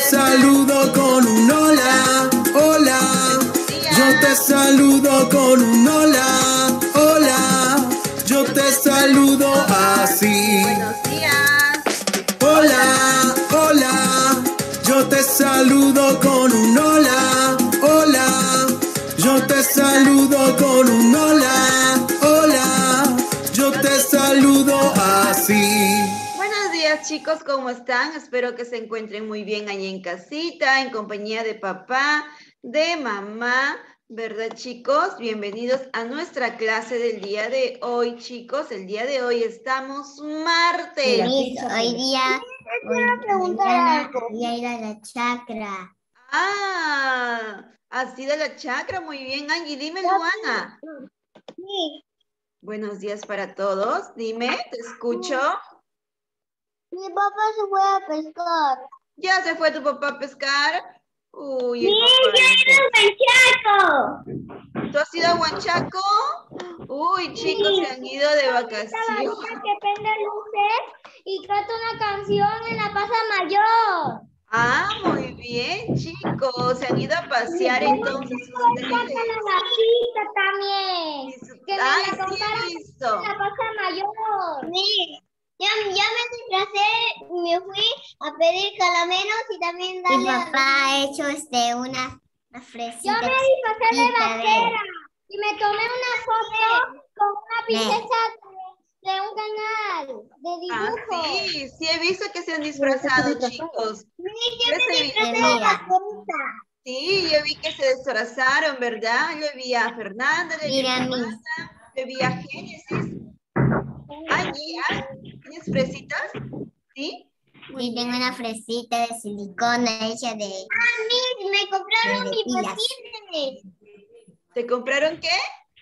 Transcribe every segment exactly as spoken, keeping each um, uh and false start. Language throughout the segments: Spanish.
saludo con un hola, hola. Yo te saludo con un hola, hola. Yo te saludo así. Buenos días. Hola, hola. Yo te saludo con un hola, hola. Yo te saludo con un hola, hola. Yo te saludo así. Buenos días, chicos, ¿cómo están? Espero que se encuentren muy bien ahí en casita, en compañía de papá, de mamá, ¿verdad, chicos? Bienvenidos a nuestra clase del día de hoy, chicos. El día de hoy estamos martes. Miss, hoy día, hoy mañana voy a ir a la chacra. Ah, has ido a la chacra, muy bien, Angie. Dime, Luana. Sí. Buenos días para todos. Dime, te escucho. Mi papá se fue a pescar. ¿Ya se fue tu papá a pescar? Uy, Sí, el papá. yo he ido a Huanchaco. ¿Tú has ido a Huanchaco? Uy, chicos, Sí. se han ido de vacaciones. Que prende luces y canta una canción en la Plaza Mayor. Ah, muy bien, chicos. Se han ido a pasear entonces ustedes. La cita también. Su- Que me Ay, la sí, contaron he visto. en la Plaza Mayor. Sí. Ya, ya me disfracé, me fui a pedir caramelos y también darle. Mi papá ha hecho este, una, una fresita. Yo me disfracé de vaquera y me tomé una foto con una princesa de, de un canal de Ah, dibujo. sí, sí he visto que se han disfrazado, chicos. Sí, yo Yo me sí- disfracé de vaquerita. Sí, yo vi que se disfrazaron, ¿verdad? Yo vi a Fernanda, le vi Mira, a mis. Amanda, le vi a Génesis. Angie, ¿ah? ¿Tienes fresitas? ¿Sí? Sí, tengo una fresita de silicona hecha de... ¡Ah, mis! Me compraron mis patines. ¿Te compraron qué?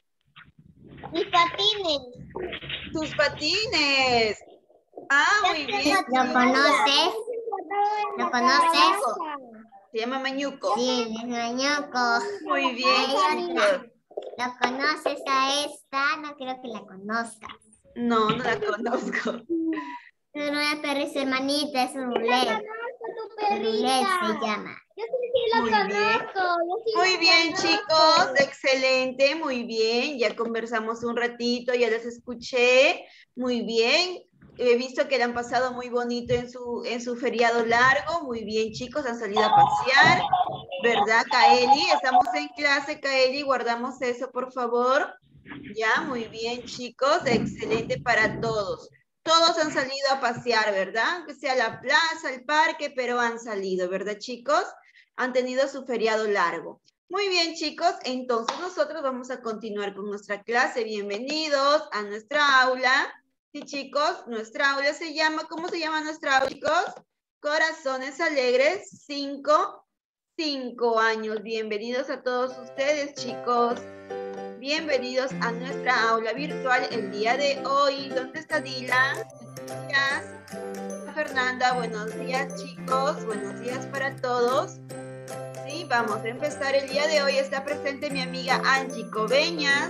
Mis patines. Tus patines. Ah, muy bien. ¿Lo conoces? ¿Lo conoces? Se llama Mañuco. Sí, es Mañuco. Muy bien, Hay chicos. otra. ¿Lo conoces a esta? No creo que la conozcas. No, no la conozco. Es una perrita hermanita, es un roulette. Roulette se llama. Yo sí, sí lo Muy conozco. bien. Yo sí Muy lo bien, conozco. chicos. Excelente, muy bien. Ya conversamos un ratito, ya les escuché. Muy bien. He visto que le han pasado muy bonito en su, en su feriado largo. Muy bien, chicos, han salido a pasear. ¿Verdad, Kaeli? Estamos en clase, Kaeli. Guardamos eso, por favor. Ya, muy bien, chicos. Excelente para todos. Todos han salido a pasear, ¿verdad? Que sea la plaza, el parque, pero han salido, ¿verdad, chicos? Han tenido su feriado largo. Muy bien, chicos. Entonces nosotros vamos a continuar con nuestra clase. Bienvenidos a nuestra aula. Sí, chicos, nuestra aula se llama, ¿cómo se llama nuestra aula, chicos? Corazones Alegres, cinco, cinco años. Bienvenidos a todos ustedes, chicos. Bienvenidos a nuestra aula virtual el día de hoy. ¿Dónde está Dylan? Buenos días. Fernanda, buenos días, chicos. Buenos días para todos. Sí, vamos a empezar el día de hoy. Está presente mi amiga Angie Coveñas.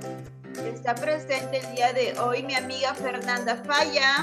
Está presente el día de hoy mi amiga Fernanda Falla.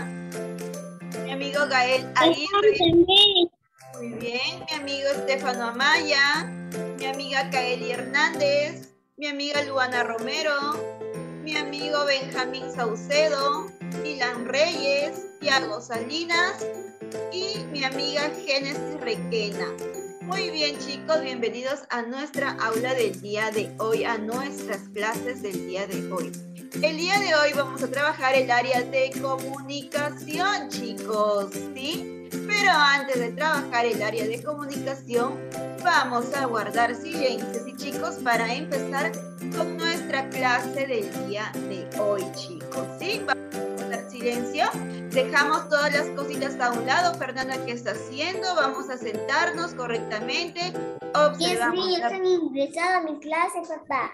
Mi amigo Gael Aguirre. Muy bien. Mi amigo Estefano Amaya. Mi amiga Kaeli Hernández. Mi amiga Luana Romero, mi amigo Benjamín Saucedo, Dylan Reyes, Thiago Salinas y mi amiga Génesis Requena. Muy bien, chicos, bienvenidos a nuestra aula del día de hoy, a nuestras clases del día de hoy. El día de hoy vamos a trabajar el área de comunicación, chicos, ¿sí? Pero antes de trabajar el área de comunicación, vamos a guardar silencio, ¿sí, chicos? Para empezar con nuestra clase del día de hoy, chicos, ¿sí? Vamos a guardar silencio. Dejamos todas las cositas a un lado. Fernanda, ¿qué está haciendo? Vamos a sentarnos correctamente. Observamos. Sí, yo estoy ingresada a mi clase, papá.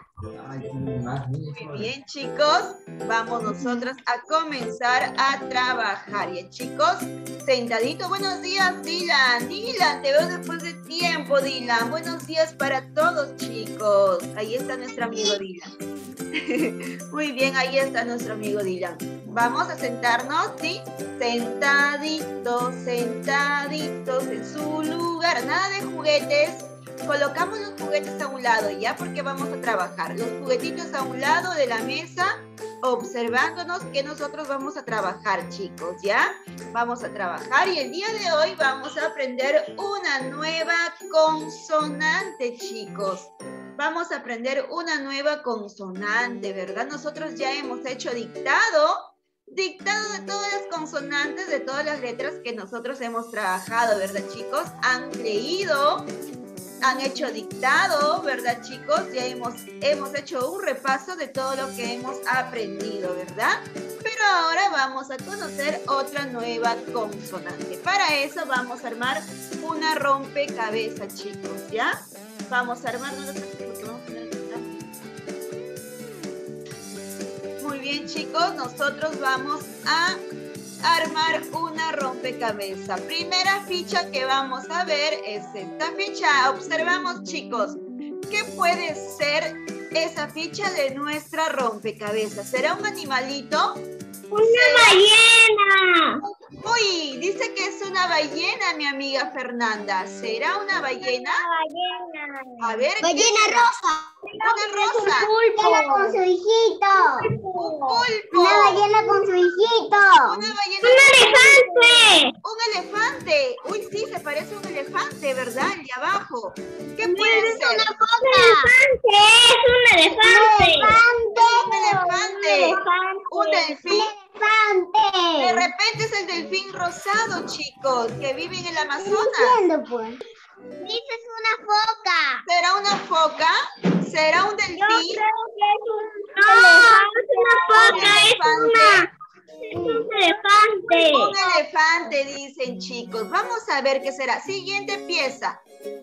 Muy bien, chicos. Vamos nosotros a comenzar a trabajar. ¿Ya, chicos? Sentadito. Buenos días, Dylan. Dylan, te veo después de tiempo, Dylan. Buenos días para todos, chicos. Ahí está nuestro amigo Dylan. Muy bien, ahí está nuestro amigo Dylan. Vamos a sentarnos, ¿sí? Sentaditos, sentaditos en su lugar. Nada de juguetes. Colocamos los juguetes a un lado, ¿ya? Porque vamos a trabajar. Los juguetitos a un lado de la mesa, observándonos que nosotros vamos a trabajar, chicos, ¿ya? Vamos a trabajar y el día de hoy vamos a aprender una nueva consonante, chicos. Vamos a aprender una nueva consonante, ¿verdad? Nosotros ya hemos hecho dictado. Dictado de todas las consonantes, de todas las letras que nosotros hemos trabajado, ¿verdad, chicos? Han leído, han hecho dictado, ¿verdad, chicos? Ya hemos, hemos hecho un repaso de todo lo que hemos aprendido, ¿verdad? Pero ahora vamos a conocer otra nueva consonante. Para eso vamos a armar una rompecabezas, chicos, ¿ya? Vamos a armar una rompecabezas. Muy bien, chicos, nosotros vamos a armar una rompecabezas. Primera ficha que vamos a ver es esta ficha. Observamos, chicos, ¿qué puede ser esa ficha de nuestra rompecabezas? ¿Será un animalito? ¡Una ballena! Uy, dice que es una ballena, mi amiga Fernanda. ¿Será una ballena? Una ballena. A ver. Ballena ¿qué? rosa. Una rosa. Un pulpo. Con su hijito. Un pulpo. Una ballena con su hijito. Una ballena. ¡Un elefante! Un elefante. Uy, sí, se parece a un elefante, ¿verdad? El de abajo. ¿Qué puede Es ser? una foca. ¡Es un elefante! Un elefante. Un delfín. ¡Elefante! De repente es el delfín rosado, chicos, que viven en el Amazonas. Entiendo, pues. Dices una foca. ¿Será una foca? ¿Será un delfín? Yo creo que es un elefante. No, es una foca, es una... Es un elefante. Un elefante, dicen, chicos. Vamos a ver qué será. Siguiente pieza.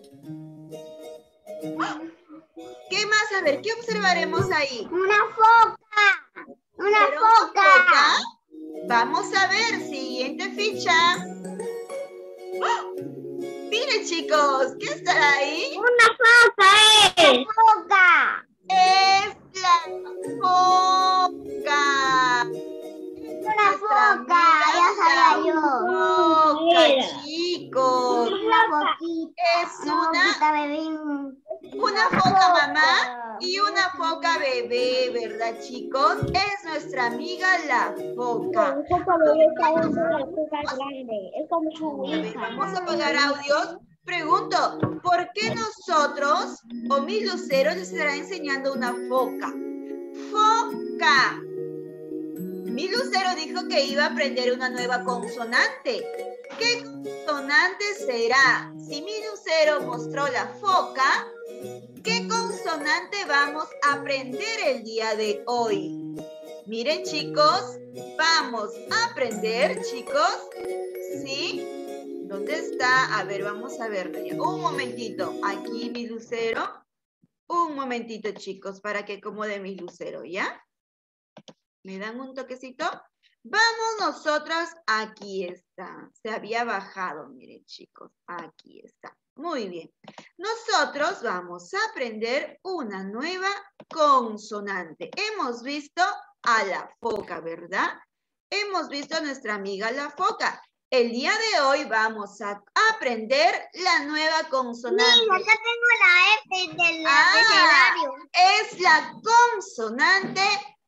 ¿Qué más? A ver, ¿qué observaremos ahí? Una foca. Una ¿Será foca. una foca? Vamos a ver. Siguiente ficha. ¡Oh! Miren, chicos, ¿qué estará ahí? Una foca es. Una foca. Es la foca. Una foca. Ya sabía yo. Foca, chicos. Una foquita. Es una, Foquita, bebé. una foca mamá y una foca bebé, ¿verdad, chicos? Es nuestra amiga la foca. La foca bebé está dentro de la foca grande. Es como su A ver, hija. vamos a apagar audios. Pregunto, ¿por qué nosotros o mis luceros les estará enseñando una foca? Foca. Mi lucero dijo que iba a aprender una nueva consonante. ¿Qué consonante será? Si mi lucero mostró la foca, ¿qué consonante vamos a aprender el día de hoy? Miren, chicos, vamos a aprender, chicos. ¿Sí? ¿Dónde está? A ver, vamos a verlo ya. Un momentito. Aquí mi lucero. Un momentito, chicos, para que acomode mi lucero, ¿ya? ¿Me dan un toquecito? Vamos nosotros. Aquí está. Se había bajado, miren, chicos. Aquí está. Muy bien. Nosotros vamos a aprender una nueva consonante. Hemos visto a la foca, ¿verdad? Hemos visto a nuestra amiga la foca. El día de hoy vamos a aprender la nueva consonante. Mira, acá tengo la F del Ah, abecedario. es la consonante.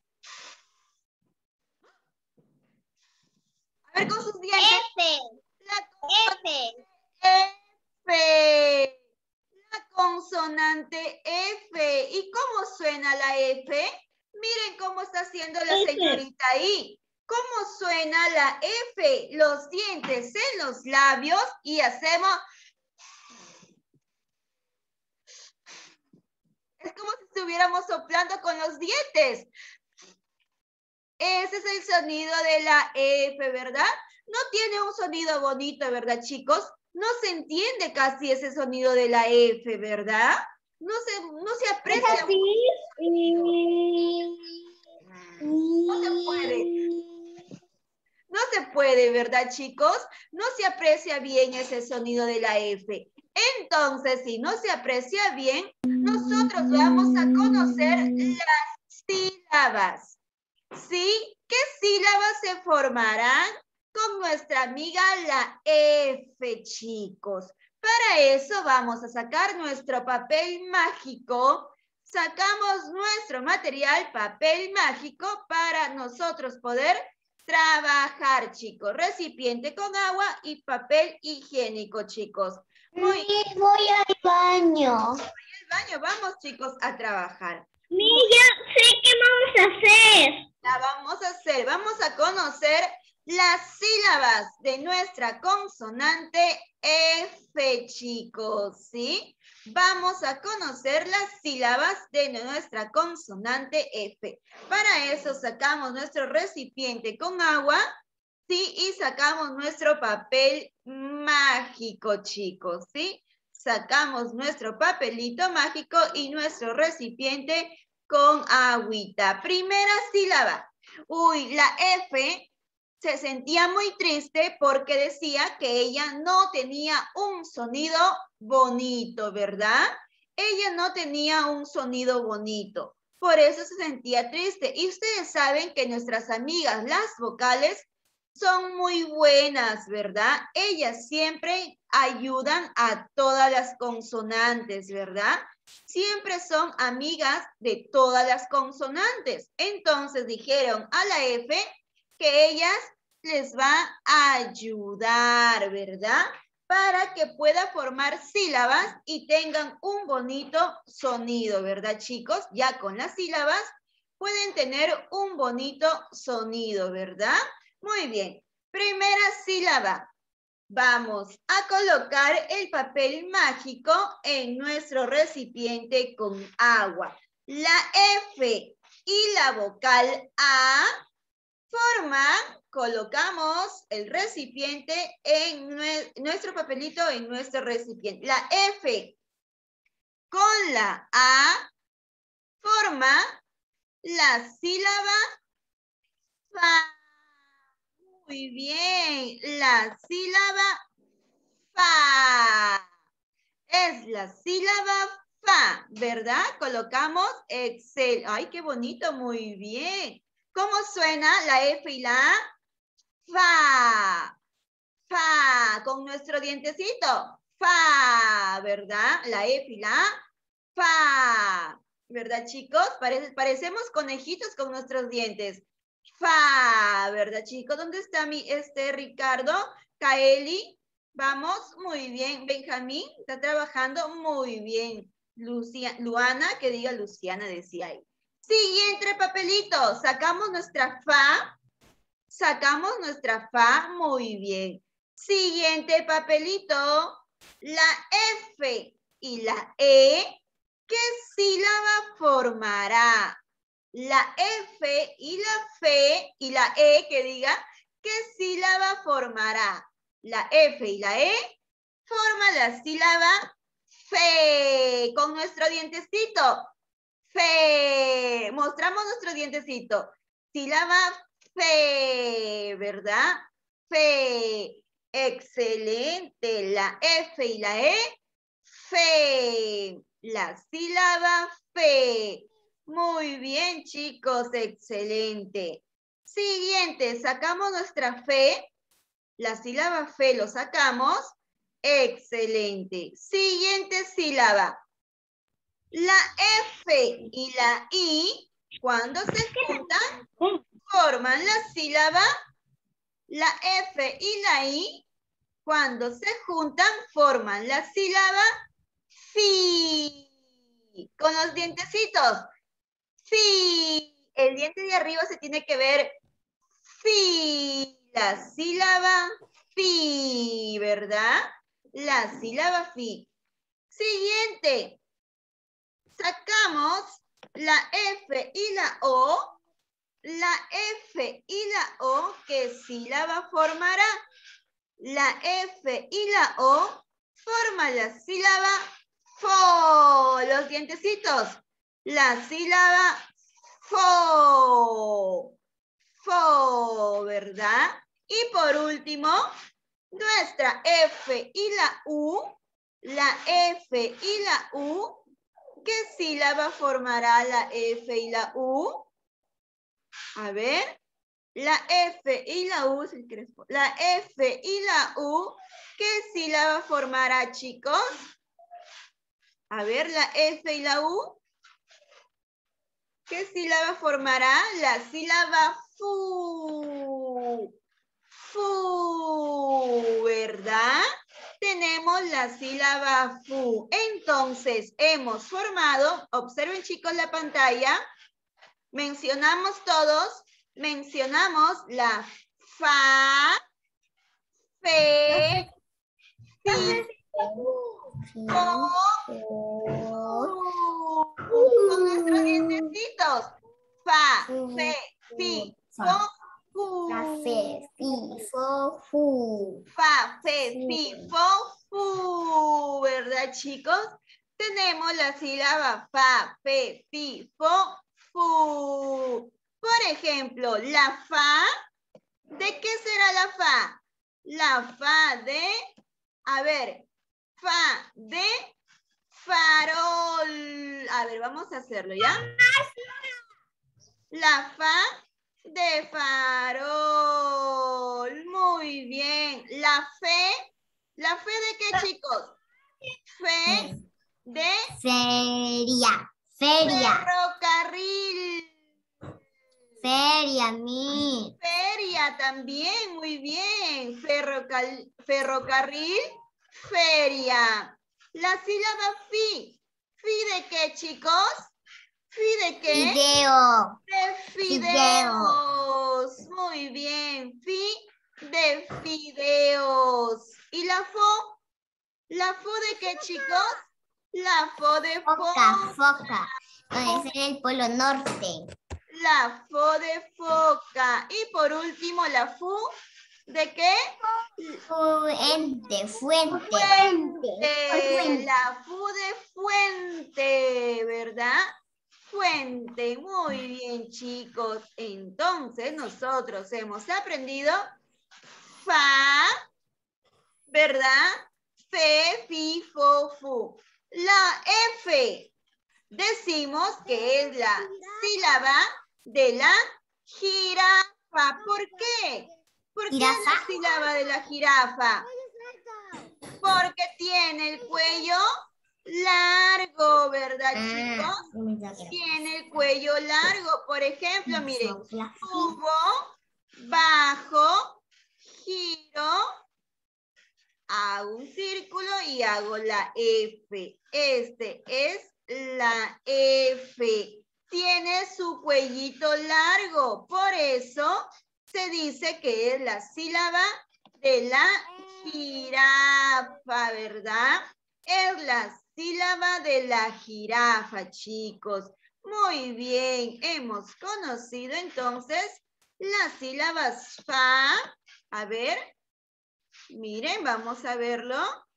A ver con sus dientes. F. La consonante F. F. La consonante F. ¿Y cómo suena la F? Miren cómo está haciendo la F. señorita ahí. ¿Cómo suena la F? Los dientes en los labios y hacemos... Es como si estuviéramos soplando con los dientes. Ese es el sonido de la F, ¿verdad? No tiene un sonido bonito, ¿verdad, chicos? No se entiende casi ese sonido de la F, ¿verdad? No se, no se aprecia. Es así. No se puede. No se puede, ¿verdad, chicos? No se aprecia bien ese sonido de la F. Entonces, si no se aprecia bien, nosotros vamos a conocer las sílabas. ¿Sí? ¿Qué sílabas se formarán con nuestra amiga la F, chicos? Para eso vamos a sacar nuestro papel mágico. Sacamos nuestro material, papel mágico, para nosotros poder trabajar, chicos. Recipiente con agua y papel higiénico, chicos. Muy bien. Voy al baño. Voy al baño. Vamos, chicos, a trabajar. Mira, sé qué vamos a hacer. La vamos a hacer. Vamos a conocer las sílabas de nuestra consonante F, chicos, ¿sí? Vamos a conocer las sílabas de nuestra consonante F. Para eso sacamos nuestro recipiente con agua, ¿sí? Y sacamos nuestro papel mágico, chicos, ¿sí? Sacamos nuestro papelito mágico y nuestro recipiente con agüita. Primera sílaba. Uy, la F se sentía muy triste porque decía que ella no tenía un sonido bonito, ¿verdad? Ella no tenía un sonido bonito. Por eso se sentía triste. Y ustedes saben que nuestras amigas, las vocales, son muy buenas, ¿verdad? Ellas siempre ayudan a todas las consonantes, ¿verdad? Siempre son amigas de todas las consonantes. Entonces dijeron a la F que ellas les va a ayudar, ¿verdad? Para que pueda formar sílabas y tengan un bonito sonido, ¿verdad, chicos? Ya con las sílabas pueden tener un bonito sonido, ¿verdad? Muy bien. Primera sílaba. Vamos a colocar el papel mágico en nuestro recipiente con agua. La F y la vocal A forman, colocamos el recipiente en nuestro papelito en nuestro recipiente. La F con la A forma la sílaba fa. Muy bien, la sílaba fa. Es la sílaba fa, ¿verdad? Colocamos Excel. ¡Ay, qué bonito! Muy bien. ¿Cómo suena la F y la A? Fa. Fa. Con nuestro dientecito. Fa, ¿verdad? La F y la A. Fa. ¿Verdad, chicos? Parece, parecemos conejitos con nuestros dientes. Fa, ¿verdad, chicos? ¿Dónde está mi, este, Ricardo? Kaeli. Vamos, muy bien. Benjamín está trabajando muy bien. Lucia, Luana, que diga Luciana, decía ahí. Siguiente papelito. Sacamos nuestra fa. Sacamos nuestra fa. Muy bien. Siguiente papelito. La F y la E. ¿Qué sílaba formará? La F y la F y la E, que diga, ¿qué sílaba formará? La F y la E forma la sílaba fe. Con nuestro dientecito. Fe. Mostramos nuestro dientecito. Sílaba fe, ¿verdad? Fe. Excelente. La F y la E. Fe. La sílaba fe. Muy bien, chicos. Excelente. Siguiente. Sacamos nuestra fe. La sílaba fe lo sacamos. Excelente. Siguiente sílaba. La F y la I, cuando se juntan, forman la sílaba. La F y la I, cuando se juntan, forman la sílaba fi. Con los dientecitos. Fi. El diente de arriba se tiene que ver fi. La sílaba fi, ¿verdad? La sílaba fi. Siguiente. Sacamos la F y la O. La F y la O, ¿qué sílaba formará? La F y la O forma la sílaba fo. Los dientecitos. La sílaba fo. Fo, ¿verdad? Y por último, nuestra F y la U. La F y la U. ¿Qué sílaba formará la F y la U? A ver. La F y la U, la F y la U, ¿qué sílaba formará, chicos? A ver, la F y la U, ¿qué sílaba formará? La sílaba fu. Fu, ¿verdad? Tenemos la sílaba fu. Entonces, hemos formado, observen chicos la pantalla, mencionamos todos, mencionamos la fa, fe, fi, fo, fu. Con nuestros dientecitos. Fa, fe, fi, fo, fu. Fa, fe, fi, fo, fu. Fa, fe, fi, fo, fu. ¿Verdad, chicos? Tenemos la sílaba fa, fe, fi, fo, fu. Por ejemplo, la fa, ¿de qué será la fa? La fa de, a ver, fa de farol. A ver, vamos a hacerlo, ¿ya? La fa de farol. Muy bien. La fe, ¿la fe de qué, chicos? Fe de feria. Feria. Ferrocarril. Feria, mi. Feria también, muy bien. Ferrocal, ferrocarril, feria. La sílaba fi. ¿Fi de qué, chicos? ¿Fi de qué? Video. De fideos. Muy bien. Fi de fideos. ¿Y la fo? ¿La fo de qué, chicos? La fo de foca. foca. Foca. Donde es el polo norte. La fo de foca. Y por último, la fu, ¿de qué? Fuente, fuente. Fuente. La fu de fuente, ¿verdad? Fuente. Muy bien, chicos. Entonces, nosotros hemos aprendido fa, ¿verdad? Fe, fi, fo, fu. La F, decimos que es la sílaba de la jirafa. ¿Por qué? ¿Por qué es la sílaba de la jirafa? Porque tiene el cuello largo, ¿verdad, chicos? Tiene el cuello largo. Por ejemplo, miren, subo, bajo, giro, hago un círculo y hago la F. Este es la F. Tiene su cuellito largo. Por eso se dice que es la sílaba de la jirafa, ¿verdad? Es la sílaba de la jirafa, chicos. Muy bien. Hemos conocido entonces las sílabas fa. A ver. Miren, vamos a verlo.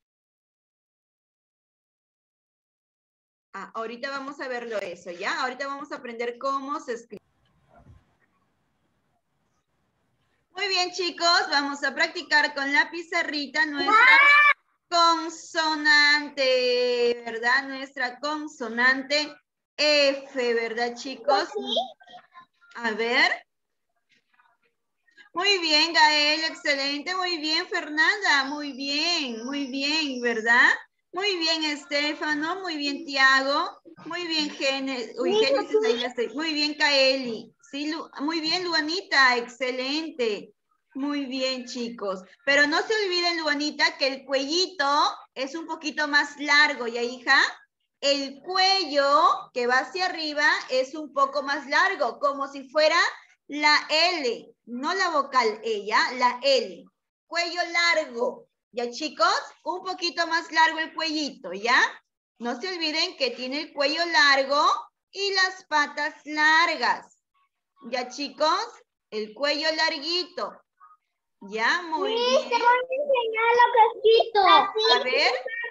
Ah, ahorita vamos a verlo eso, ¿ya? Ahorita vamos a aprender cómo se escribe. Muy bien, chicos. Vamos a practicar con la pizarrita nuestra consonante, ¿verdad? Nuestra consonante F, ¿verdad, chicos? A ver. Muy bien, Gael, excelente. Muy bien, Fernanda. Muy bien, muy bien, ¿verdad? Muy bien, Estefano. Muy bien, Tiago. Muy bien, Génesis. Uy, Génesis, ahí ya estoy. Muy bien, Kaeli. Sí, Lu... muy bien, Luanita. Excelente. Muy bien, chicos. Pero no se olviden, Luanita, que el cuellito es un poquito más largo, ¿ya, hija? El cuello que va hacia arriba es un poco más largo, como si fuera la L, no la vocal ella, la L. Cuello largo, ¿ya, chicos? Un poquito más largo el cuellito, ¿ya? No se olviden que tiene el cuello largo y las patas largas. ¿Ya, chicos? El cuello larguito. Ya, muy bien. Te voy a enseñar lo que escrito. A ver.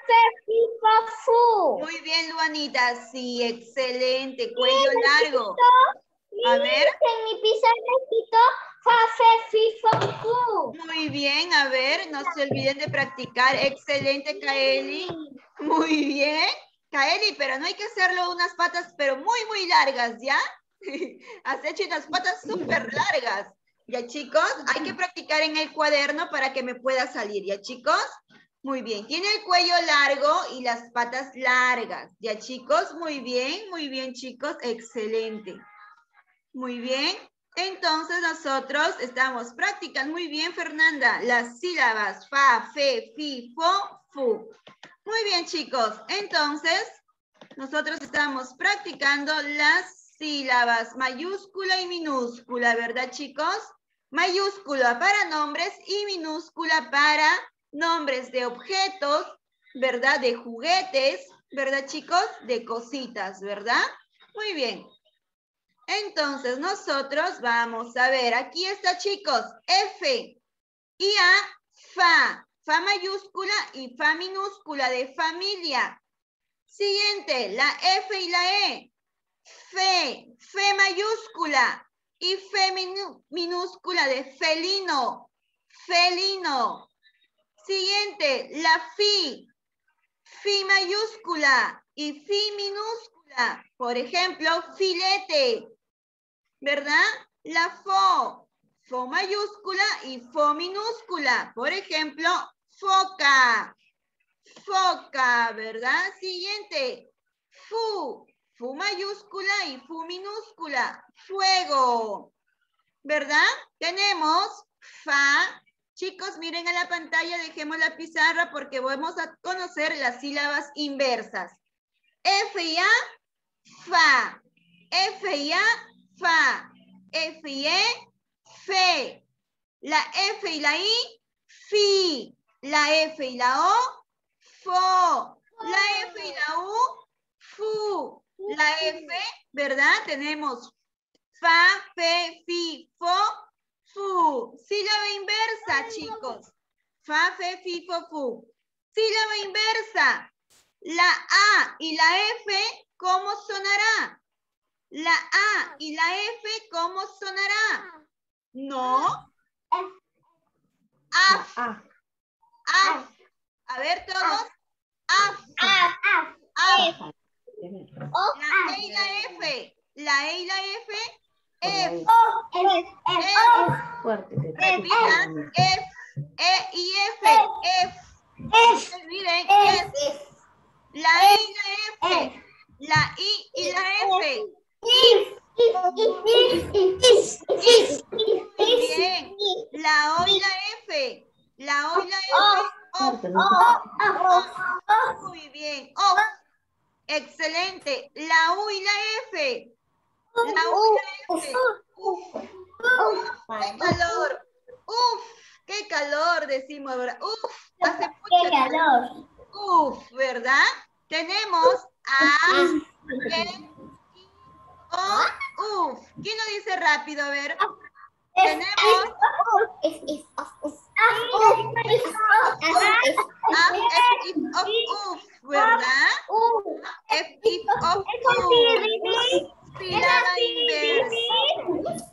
Muy bien, Luanita. Sí, excelente. Cuello largo. A ver. En mi pizarra escrito fa, fe, fi, fo, fu. Muy bien, a ver, no se olviden de practicar. Excelente, Kaeli. Muy bien. Kaeli, pero no hay que hacerlo unas patas, pero muy, muy largas, ¿ya? Has hecho unas patas súper largas. ¿Ya, chicos? Hay que practicar en el cuaderno para que me pueda salir. ¿Ya, chicos? Muy bien. Tiene el cuello largo y las patas largas. ¿Ya, chicos? Muy bien, muy bien, chicos. Excelente. Muy bien. Entonces nosotros estamos practicando muy bien, Fernanda, las sílabas fa, fe, fi, fo, fu. Muy bien, chicos. Entonces, nosotros estamos practicando las sílabas mayúscula y minúscula, ¿verdad, chicos? Mayúscula para nombres y minúscula para nombres de objetos, ¿verdad? De juguetes, ¿verdad, chicos? De cositas, ¿verdad? Muy bien. Entonces, nosotros vamos a ver, aquí está, chicos, F y A, fa, fa mayúscula y fa minúscula de familia. Siguiente, la F y la E, fe, fe mayúscula y fe minú, minúscula de felino, felino. Siguiente, la fi, fi mayúscula y fi minúscula, por ejemplo, filete. ¿Verdad? La fo, fo mayúscula y fo minúscula. Por ejemplo, foca, foca, ¿verdad? Siguiente, fu, fu mayúscula y fu minúscula. Fuego, ¿verdad? Tenemos fa. Chicos, miren a la pantalla, dejemos la pizarra porque vamos a conocer las sílabas inversas. F y A, fa. F y A, fa, F y E, fe. La F y la I, fi. La F y la O, fo. La F y la U, fu. La F, ¿verdad? Tenemos fa, fe, fi, fo, fu. Sílaba inversa, chicos. Fa, fe, fi, fo, fu. Sílaba inversa. La A y la F, ¿cómo sonará? La A y la F, ¿cómo sonará? No. Af. Af. A ver todos. Af. Af. La E y la F. La E y la F. F. F. Repitan. F. E y F. F. F. Miren. F. La E y la F. La I y la F. If. Bien. La O y la F. La O y la F. Off. Muy bien. Off. Excelente. La U y la F. La U y la F. Uf. Uf. Qué calor. Uf. Qué calor, decimos, ¿verdad? Uf. Hace mucho calor. Uf, ¿verdad? Tenemos a... O, uf. ¿Quién lo dice rápido? A ver. Tenemos. If, if, of, uf. If, if, of, uf. ¿Verdad? If, if, of, uf. Sílaba inversa.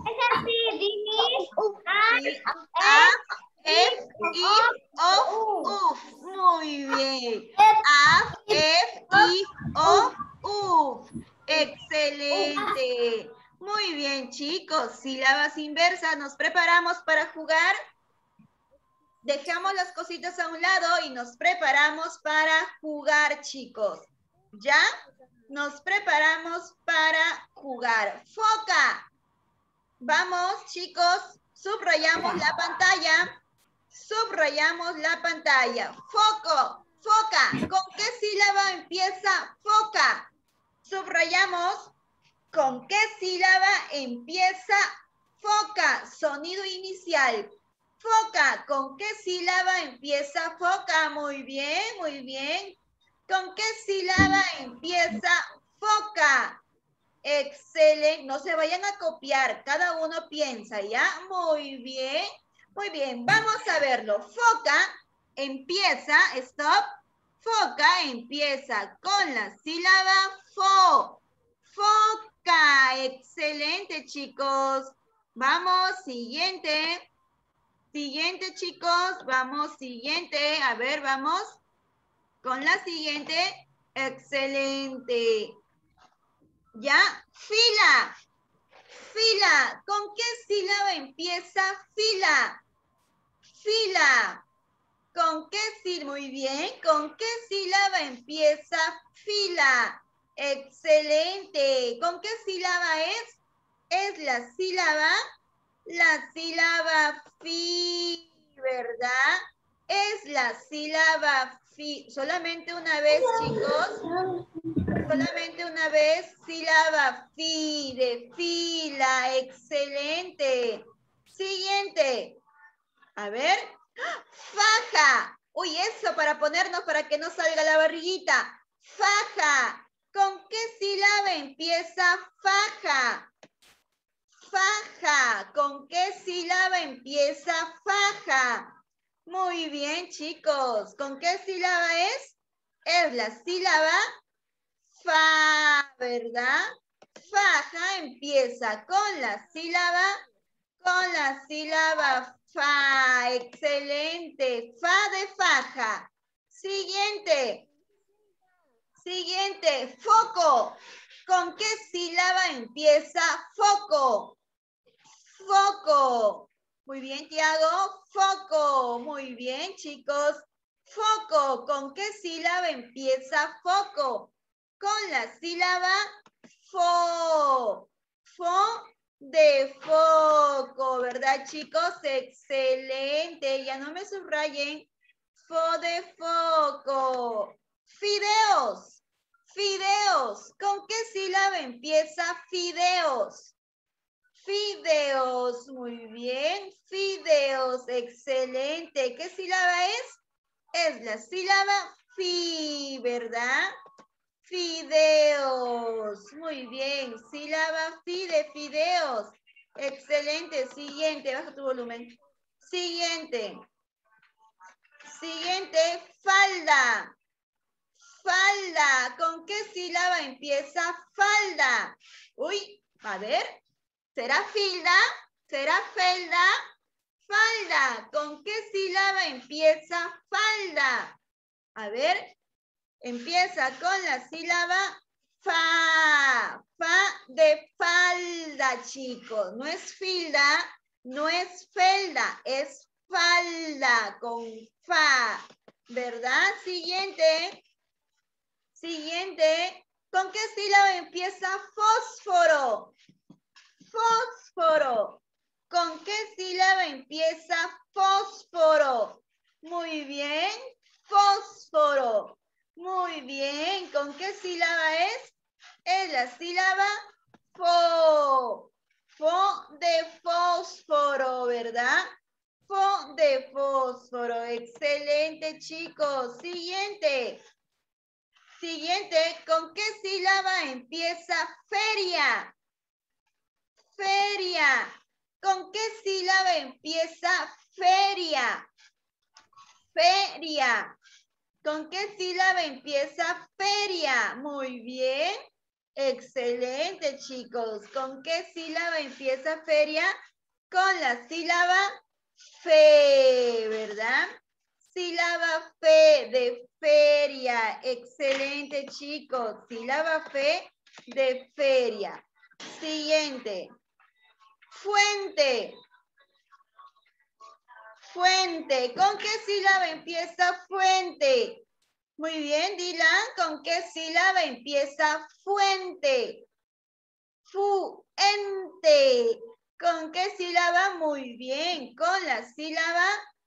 A, F, if, of, uf. Muy bien. A, F, if, of, uf. Excelente. Muy bien, chicos. Sílabas inversas. ¿Nos preparamos para jugar? Dejamos las cositas a un lado y nos preparamos para jugar, chicos. ¿Ya? Nos preparamos para jugar. Foca. Vamos, chicos. Subrayamos la pantalla. Subrayamos la pantalla. Foco. Foca. ¿Con qué sílaba empieza foca? Subrayamos con qué sílaba empieza foca, sonido inicial. Foca, ¿con qué sílaba empieza foca? Muy bien, muy bien. ¿Con qué sílaba empieza foca? Excelente, no se vayan a copiar, cada uno piensa, ¿ya? Muy bien, muy bien, vamos a verlo. Foca empieza, stop. Foca empieza con la sílaba fo. Foca. Excelente, chicos. Vamos, siguiente. Siguiente, chicos. Vamos, siguiente. A ver, vamos. Con la siguiente. Excelente. ¿Ya? Fila. Fila. ¿Con qué sílaba empieza fila? Fila. ¿Con qué sílaba? Muy bien. ¿Con qué sílaba empieza fila? Excelente. ¿Con qué sílaba es? Es la sílaba, la sílaba fi, ¿verdad? Es la sílaba fi. Solamente una vez, chicos. Solamente una vez, sílaba fi, de fila. Excelente. Siguiente. A ver. Faja. Uy, eso para ponernos para que no salga la barriguita. Faja. ¿Con qué sílaba empieza faja? Faja. ¿Con qué sílaba empieza faja? Muy bien, chicos. ¿Con qué sílaba es? Es la sílaba fa, ¿verdad? Faja empieza con la sílaba, con la sílaba fa. Excelente. Fa de faja. Siguiente. Siguiente. Foco. ¿Con qué sílaba empieza foco? Foco. Muy bien, Tiago. Foco. Muy bien, chicos. Foco. ¿Con qué sílaba empieza foco? Con la sílaba fo. Fo de foco, ¿verdad, chicos? Excelente. Ya no me subrayen. Fo de foco. Fideos. Fideos. ¿Con qué sílaba empieza fideos? Fideos, muy bien. Fideos, excelente. ¿Qué sílaba es? Es la sílaba fi, ¿verdad? Fideos, muy bien. Sílaba fi de fideos. Excelente. Siguiente, baja tu volumen. Siguiente. Siguiente, falda. Falda. ¿Con qué sílaba empieza falda? Uy, a ver. ¿Será filda? ¿Será felda? Falda. ¿Con qué sílaba empieza falda? A ver. Empieza con la sílaba fa. Fa de falda, chicos. No es filda, no es felda, es falda con fa. ¿Verdad? Siguiente. Siguiente. ¿Con qué sílaba empieza fósforo? Fósforo. ¿Con qué sílaba empieza fósforo? Muy bien. Fósforo. Muy bien. ¿Con qué sílaba es? Es la sílaba fo. Fo de fósforo, ¿verdad? Fo de fósforo. Excelente, chicos. Siguiente. Siguiente. ¿Con qué sílaba empieza feria? Feria. ¿Con qué sílaba empieza feria? Feria. ¿Con qué sílaba empieza feria? Muy bien. Excelente, chicos. ¿Con qué sílaba empieza feria? Con la sílaba fe, ¿verdad? Sílaba fe de feria. Excelente, chicos. Sílaba fe de feria. Siguiente. Fuente. Fuente. ¿Con qué sílaba empieza fuente? Muy bien, Dylan. ¿Con qué sílaba empieza fuente? Fuente. ¿Con qué sílaba? Muy bien. Con la sílaba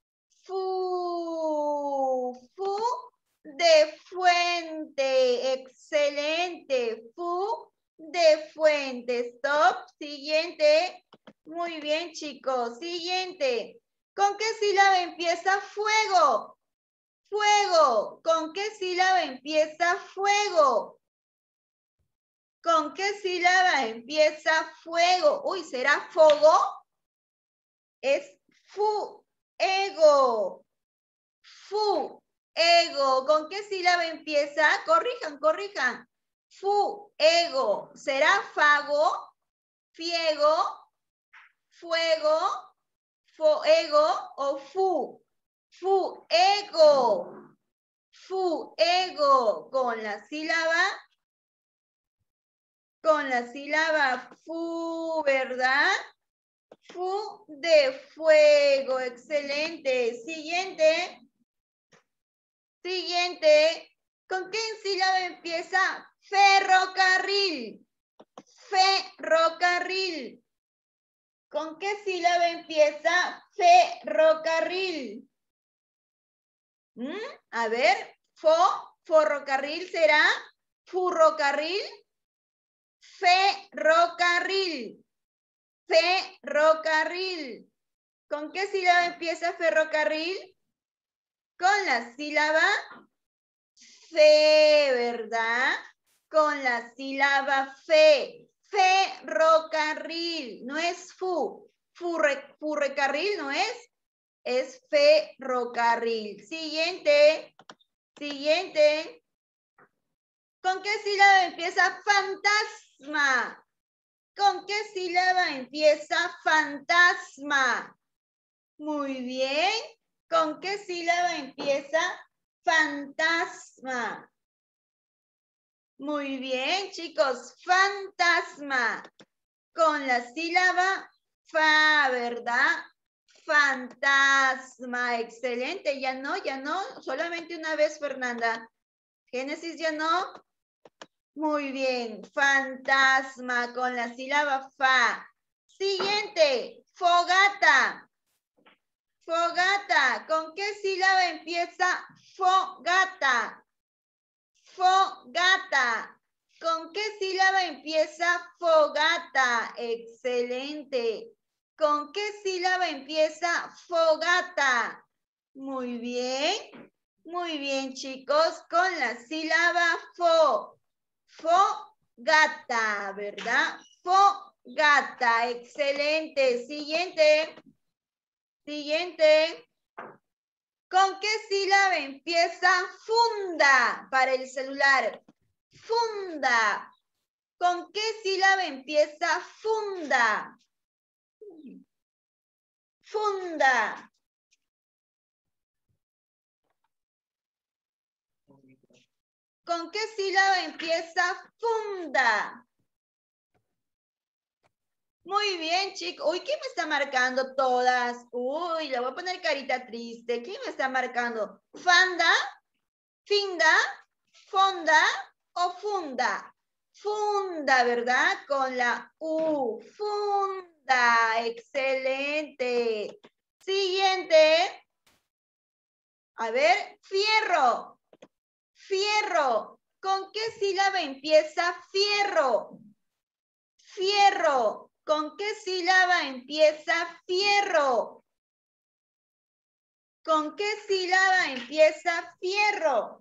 fu. Fu de fuente. Excelente. Fu de fuente. Stop. Siguiente. Muy bien, chicos. Siguiente. ¿Con qué sílaba empieza fuego? Fuego. ¿Con qué sílaba empieza fuego? ¿Con qué sílaba empieza fuego? Uy, ¿será fuego? Es fu, ego. Fu, ego. ¿Con qué sílaba empieza? Corrijan, corrijan. Fu, ego. ¿Será fago? Fiego. Fuego. Fuego o fu. Fu, ego. Fu, ego. Con la sílaba. con la sílaba fu, ¿verdad? Fu de fuego, excelente. Siguiente. Siguiente. ¿Con qué sílaba empieza? Ferrocarril. Ferrocarril. ¿Con qué sílaba empieza? Ferrocarril. ¿Mm? A ver, fo, forrocarril será furrocarril. Ferrocarril. Ferrocarril. ¿Con qué sílaba empieza ferrocarril? Con la sílaba fe, ¿verdad? Con la sílaba fe. Ferrocarril. No es fu. Furre, furrecarril no es. Es ferrocarril. Siguiente. Siguiente. ¿Con qué sílaba empieza fantasma? ¿Con qué sílaba empieza fantasma? Muy bien. ¿Con qué sílaba empieza fantasma? Muy bien, chicos. Fantasma. Con la sílaba fa, ¿verdad? Fantasma. Excelente. Ya no, ya no. Solamente una vez, Fernanda. Génesis, ya no. Muy bien. Fantasma con la sílaba fa. Siguiente. Fogata. Fogata. ¿Con qué sílaba empieza fogata? Fogata. ¿Con qué sílaba empieza fogata? Excelente. ¿Con qué sílaba empieza fogata? Muy bien. Muy bien, chicos. Con la sílaba fo. Fogata, ¿verdad? Fogata. Excelente. Siguiente. Siguiente. ¿Con qué sílaba empieza funda para el celular? Funda. ¿Con qué sílaba empieza funda? Funda. ¿Con qué sílaba empieza funda? Muy bien, chicos. Uy, ¿quién me está marcando todas? Uy, le voy a poner carita triste. ¿Quién me está marcando? ¿Fanda? ¿Finda? ¿Fonda? ¿O funda? Funda, ¿verdad? Con la U. Funda. Excelente. Siguiente. A ver, fierro. Fierro. ¿Con qué sílaba empieza fierro? Fierro. ¿Con qué sílaba empieza fierro? ¿Con qué sílaba empieza fierro?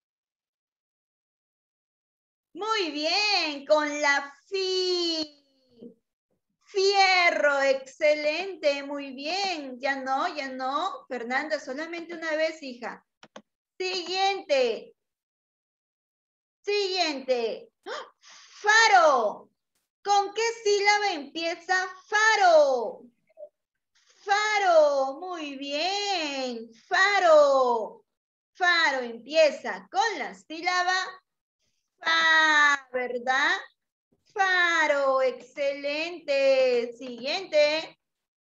Muy bien, con la fi. Fierro, excelente, muy bien. Ya no, ya no. Fernanda, solamente una vez, hija. Siguiente. Siguiente. Faro. ¿Con qué sílaba empieza faro? Faro, muy bien. Faro. Faro empieza con la sílaba fa, ¿verdad? Faro, excelente. Siguiente.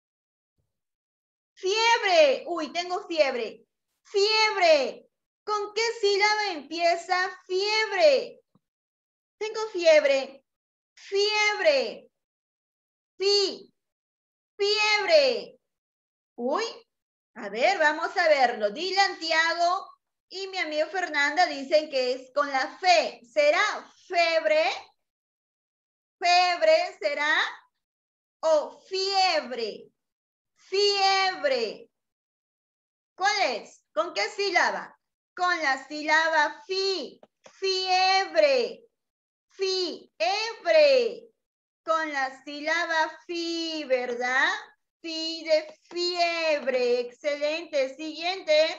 Fiebre. Uy, tengo fiebre. Fiebre. ¿Con qué sílaba empieza fiebre? Tengo fiebre. Fiebre. Sí. Fiebre. Uy, a ver, vamos a verlo. Dylan, Tiago y mi amigo Fernanda dicen que es con la fe. ¿Será febre? ¿Febre será? ¿O fiebre? Fiebre. ¿Cuál es? ¿Con qué sílaba? Con la sílaba fi. Fiebre. Fiebre. Con la sílaba fi, ¿verdad? Fi de fiebre. Excelente. Siguiente.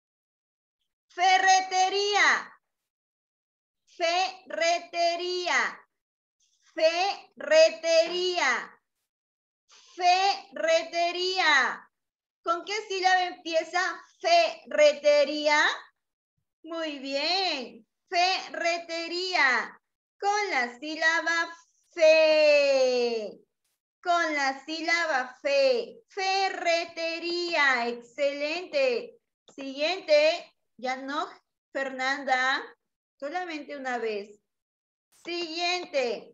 Ferretería. Ferretería. Ferretería. Ferretería. ¿Con qué sílaba empieza ferretería? Muy bien. Ferretería. Con la sílaba Fe. Con la sílaba fe. Ferretería. Excelente. Siguiente. Ya no, Fernanda. Solamente una vez. Siguiente.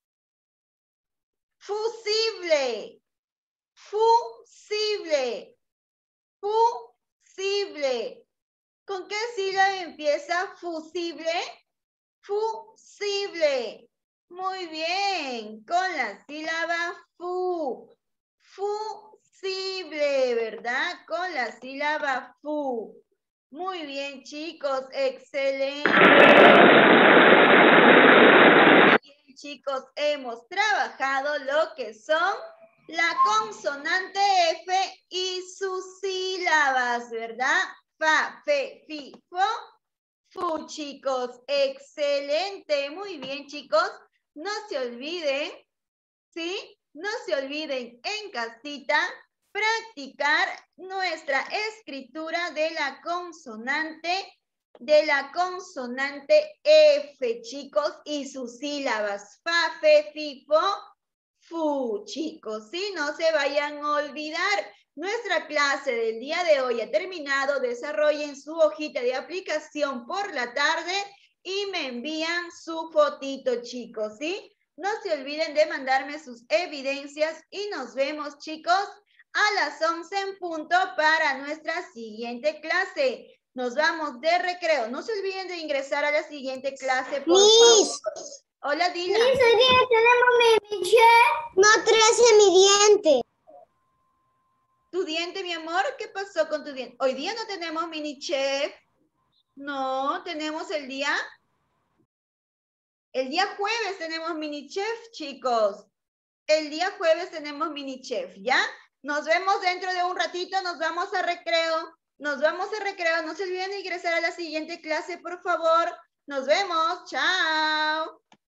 Fusible. Fusible. Fusible. ¿Con qué sílaba empieza fusible? Fusible. Muy bien. Con la sílaba fu. Fusible, ¿verdad? Con la sílaba fu. Muy bien, chicos. Excelente. Muy bien, chicos. Hemos trabajado lo que son la consonante F y sus sílabas, ¿verdad? Fa, fe, fi, fo, fu, chicos. Excelente. Muy bien, chicos. No se olviden, ¿sí? No se olviden en casita practicar nuestra escritura de la consonante, de la consonante F, chicos, y sus sílabas. Fa, fe, fi, fo, fu, chicos. ¿Sí? No se vayan a olvidar. Nuestra clase del día de hoy ha terminado. Desarrollen su hojita de aplicación por la tarde y me envían su fotito, chicos, ¿sí? No se olviden de mandarme sus evidencias y nos vemos, chicos, a las once en punto para nuestra siguiente clase. Nos vamos de recreo. No se olviden de ingresar a la siguiente clase, por Miss. favor. Hola, Dylan. Miss, hoy día tenemos mi chef. No trace mi diente. ¿Tu diente, mi amor? ¿Qué pasó con tu diente? Hoy día no tenemos mini chef. No, tenemos el día... El día jueves tenemos mini chef, chicos. El día jueves tenemos mini chef, ¿ya? Nos vemos dentro de un ratito, nos vamos a recreo. Nos vamos a recreo. No se olviden de ingresar a la siguiente clase, por favor. Nos vemos. Chao.